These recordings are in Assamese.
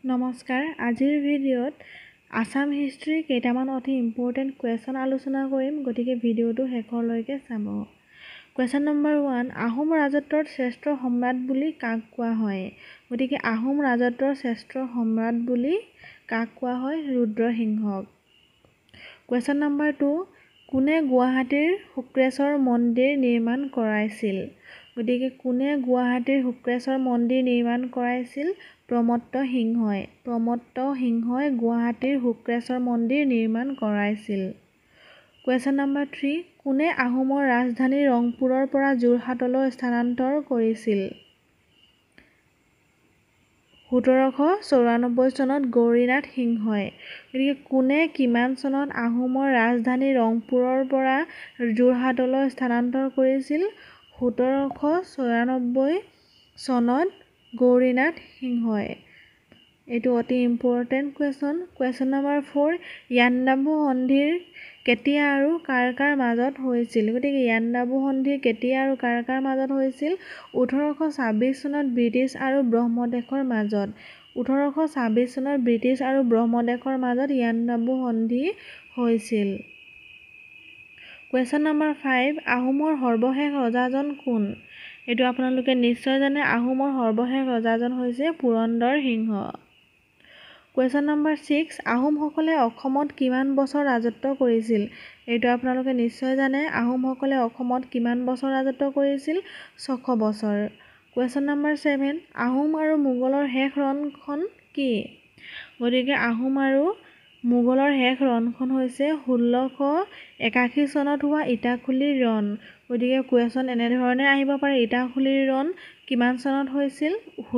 নমস্কাৰ আজিৰ ভিডিঅ'ত আসাম হিষ্ট্ৰী কেইটামান অতি ইম্পৰ্টেণ্ট কুৱেশ্যন আলোচনা কৰিম গতিকে ভিডিঅ'টো শেষলৈকে চাব কুৱেশ্যন নম্বৰ 1 আহোম ৰাজত্বৰ শ্ৰেষ্ঠ সম্ৰাট বুলি কাক কোৱা হয় গতিকে আহোম ৰাজত্বৰ শ্ৰেষ্ঠ সম্ৰাট বুলি কাক কোৱা হয় ৰুদ্ৰসিংহক কুৱেশ্যন নম্বৰ 2 কোনে গুৱাহাটীৰ শুক্ৰেশ্বৰ মন্দিৰ নিৰ্মাণ কৰাইছিল গতিকে কোনে গুৱাহাটীৰ শুক্ৰেশ্বৰ মন্দিৰ নিৰ্মাণ কৰাইছিল প্ৰমত্ত সিংহই গুৱাহাটীৰ শুক্ৰেশ্বৰ মন্দিৰ নিৰ্মাণ কৰাইছিল কুৱেশ্যন নম্বৰ 3 কোনে আহোমৰ ৰাজধানী ৰংপুৰৰ পৰা যোৰহাটলৈ স্থানান্তৰ কৰিছিল 1794 চনত গৌৰীনাথ সিংহই গতিকে কোনে কিমান চনত আহোমৰ ৰাজধানী ৰংপুৰৰ পৰা যোৰহাটলৈ স্থানান্তৰ কৰিছিল 1794 চনত গৌৰীনাথ সিংহই এইটো অতি ইম্পৰ্টেণ্ট কুৱেশ্যন নম্বৰ 4 ইয়াণ্ডাবু সন্ধিৰ কেতিয়া আৰু কাৰ মাজত হৈছিল গতিকে ইয়াণ্ডাবু সন্ধিৰ কেতিয়া আৰু কাৰ মাজত হৈছিল 1826 চনত ব্ৰিটিছ আৰু ব্ৰহ্মদেশৰ মাজত 1826 চনত ব্ৰিটিছ আৰু ব্ৰহ্মদেশৰ মাজত ইয়াণ্ডাবু সন্ধি হৈছিল কুৱেশ্যন নম্বৰ 5 আহোমৰ সৰ্বশেষ ৰজাজন কোন এইটো আপোনালোকে নিশ্চয় জানে আহোমৰ সৰ্বশেষ ৰজাজন হৈছে পুৰন্দৰ সিংহ কুৱেশ্যন নম্বৰ 6 আহোমসকলে অসমত কিমান বছৰ ৰাজত্ব কৰিছিল এইটো আপোনালোকে নিশ্চয় জানে আহোমসকলে অসমত কিমান বছৰ ৰাজত্ব কৰিছিল 600 বছৰ কুৱেশ্যন নম্বৰ 7 আহোম আৰু মোগলৰ শেষ ৰণখন কি গতিকে আহোম আৰু মোগলৰ শেষ ৰণখন হৈছে 1681 চনত হোৱা ইটাখুলিৰ ৰণ গতিকে কুৱেশ্যন এনেধৰণে আহিব পাৰে ইটাখুলিৰ ৰণ কিমান চনত হৈছিল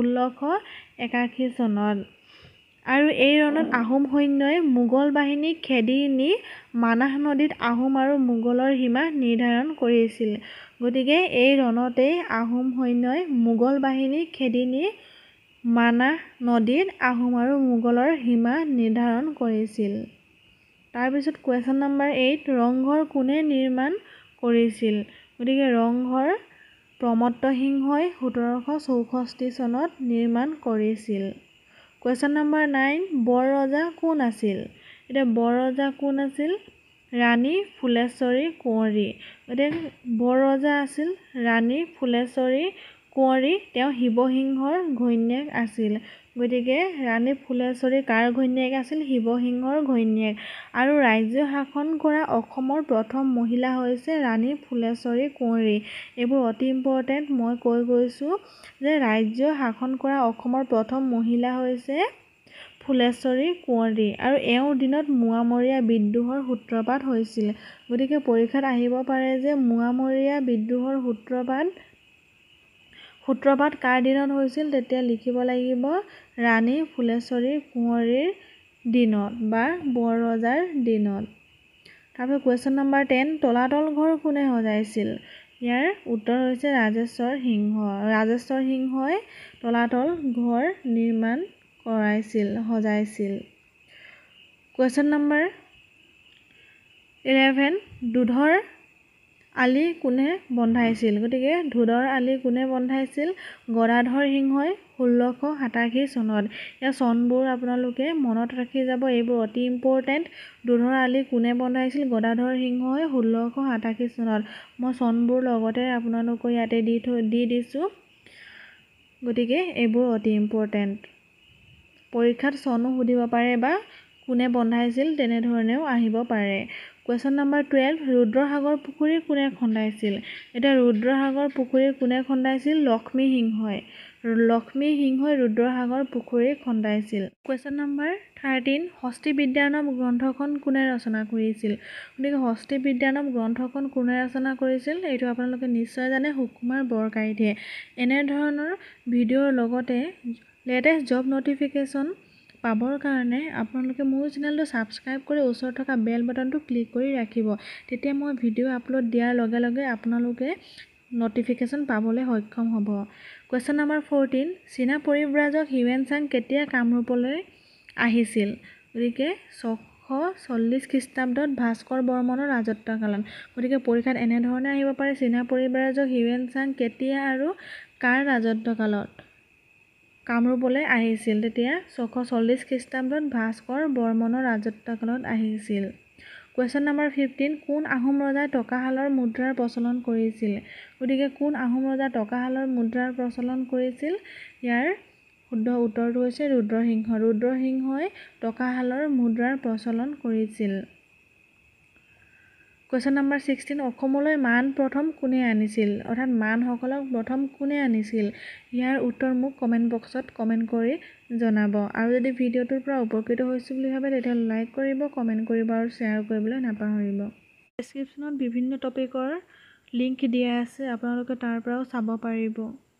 1681 চনত আৰু এই ৰণত আহোম সৈন্যই মোগল বাহিনীক খেদি নি মানাহ নদীত আহোম আৰু মোগলৰ সীমা নিৰ্ধাৰণ কৰিছিল গতিকে এই ৰণতেই আহোম সৈন্যই মোগল বাহিনীক খেদি নি মানাহ নদীত আহোম আৰু মোগলৰ সীমা নিৰ্ধাৰণ কৰিছিল তাৰপিছত কুৱেশ্যন নম্বৰ 8 ৰংঘৰ কোনে নিৰ্মাণ কৰিছিল গতিকে ৰংঘৰ প্ৰমত্ত সিংহই 1764 চনত নিৰ্মাণ কৰিছিল কুৱেশ্যন নম্বৰ 9 বৰ ৰজা কোন আছিল এতিয়া বৰ ৰজা কোন আছিল ৰাণী ফুলেশ্বৰী কোঁৱৰী গতিকে বৰ ৰজা আছিল ৰাণী ফুলেশ্বৰী কোঁৱৰী তেওঁ শিৱসিংহৰ ঘৈণীয়েক আছিল গতিকে ৰাণী ফুলেশ্বৰী কাৰ ঘৈণীয়েক আছিল শিৱসিংহৰ ঘৈণীয়েক আৰু ৰাজ্য শাসন কৰা অসমৰ প্ৰথম মহিলা হৈছে ৰাণী ফুলেশ্বৰী কোঁৱৰী এইবোৰ অতি ইম্পৰ্টেণ্ট মই কৈ গৈছোঁ যে ৰাজ্য শাসন কৰা অসমৰ প্ৰথম মহিলা হৈছে ফুলেশ্বৰী কোঁৱৰী আৰু এওঁৰ দিনত মোৱামৰীয়া বিদ্ৰোহৰ সূত্ৰপাত হৈছিল গতিকে পৰীক্ষাত আহিব পাৰে যে মোৱামৰীয়া বিদ্ৰোহৰ সূত্ৰপাত কাৰ দিনত হৈছিল তেতিয়া লিখিব লাগিব ৰাণী ফুলেশ্বৰী কোঁৱৰীৰ দিনত বা বৰ ৰজাৰ দিনত তাৰপিছত কুৱেশ্যন নম্বৰ 10 তলাতল ঘৰ কোনে সজাইছিল ইয়াৰ উত্তৰ হৈছে ৰাজেশ্বৰ সিংহই তলাতল ঘৰ নিৰ্মাণ সজাইছিল কুৱেশ্যন নম্বৰ 11 দুধৰ আলি কোনে বন্ধাইছিল গতিকে দুধৰ আলি কোনে বন্ধাইছিল গদাধৰ সিংহই 1687 চনত ইয়াৰ চনবোৰ আপোনালোকে মনত ৰাখি যাব এইবোৰ অতি ইম্পৰ্টেণ্ট দুধৰ আলি কোনে বন্ধাইছিল গদাধৰ সিংহই 1687 চনত মই চনবোৰ লগতে আপোনালোকৰ ইয়াতে দি দিছোঁ গতিকে এইবোৰ অতি ইম্পৰ্টেণ্ট পৰীক্ষাত চনো সুধিব পাৰে বা কোনে বন্ধাইছিল তেনেধৰণেও আহিব পাৰে কুৱেশ্যন নম্বৰ 12 ৰুদ্ৰসাগৰ পুখুৰী কোনে খন্দাইছিল এতিয়া ৰুদ্ৰসাগৰ পুখুৰী কোনে খন্দাইছিল লক্ষ্মী সিংহই ৰুদ্ৰসাগৰ পুখুৰী খন্দাইছিল কুৱেশ্যন নম্বৰ 13 হস্তি বিদ্যানম গ্ৰন্থখন কোনে ৰচনা কৰিছিল গতিকে হস্তি বিদ্যানম গ্ৰন্থখন কোনে ৰচনা কৰিছিল এইটো আপোনালোকে নিশ্চয় জানে সুকুমাৰ বৰকাইতে এনেধৰণৰ ভিডিঅ'ৰ লগতে লেটেষ্ট জব নটিফিকেশ্যন পাবৰ কাৰণে আপোনালোকে মোৰ চেনেলটো ছাবস্ক্ৰাইব কৰি ওচৰত থকা বেল বাটনটো ক্লিক কৰি ৰাখিব তেতিয়া মই ভিডিঅ' আপলোড দিয়াৰ লগে লগে আপোনালোকে নটিফিকেশ্যন পাবলৈ সক্ষম হ'ব কুৱেশ্যন নম্বৰ 14 চীনা পৰিব্ৰাজক হিউৱেন চাং কেতিয়া কামৰূপলৈ আহিছিল গতিকে 640 খ্ৰীষ্টাব্দত ভাস্কৰ বৰ্মনৰ ৰাজত্বকালত গতিকে পৰীক্ষাত এনেধৰণে আহিব পাৰে চীনা পৰিব্ৰাজক হিউৱেন চাং কেতিয়া আৰু কাৰ ৰাজত্বকালত কামৰূপলৈ আহিছিল। তেতিয়া 640 খ্ৰীষ্টাব্দত ভাস্কৰ বৰ্মনৰ ৰাজত্বকালত আহিছিল। কুৱেশ্যন নম্বৰ 15 কোন আহোম ৰজাই টকাশালৰ মুদ্ৰাৰ প্ৰচলন কৰিছিল? গতিকে কোন আহোম ৰজাই টকাশালৰ মুদ্ৰাৰ প্ৰচলন কৰিছিল? ইয়াৰ শুদ্ধ উত্তৰটো হৈছে ৰুদ্ৰসিংহ। ৰুদ্ৰসিংহই টকাশালৰ মুদ্ৰাৰ প্ৰচলন কৰিছিল। কুৱেশ্যন নম্বৰ 16 অসমলৈ মান প্ৰথম কোনে আনিছিল? অৰ্থাৎ মানসকলক প্ৰথম কোনে আনিছিল? ইয়াৰ উত্তৰ মোক কমেণ্ট বক্সত কমেণ্ট কৰি জনাব। আৰু যদি ভিডিঅ'টোৰ পৰা উপকৃত হৈছোঁ বুলি ভাবে তেতিয়াহ'লে লাইক কৰিব, কমেণ্ট কৰিব আৰু শ্বেয়াৰ কৰিবলৈ নাপাহৰিব। ডেছক্ৰিপশ্যনত বিভিন্ন টপিকৰ লিংক দিয়া আছে, আপোনালোকে তাৰ পৰাও চাব পাৰিব।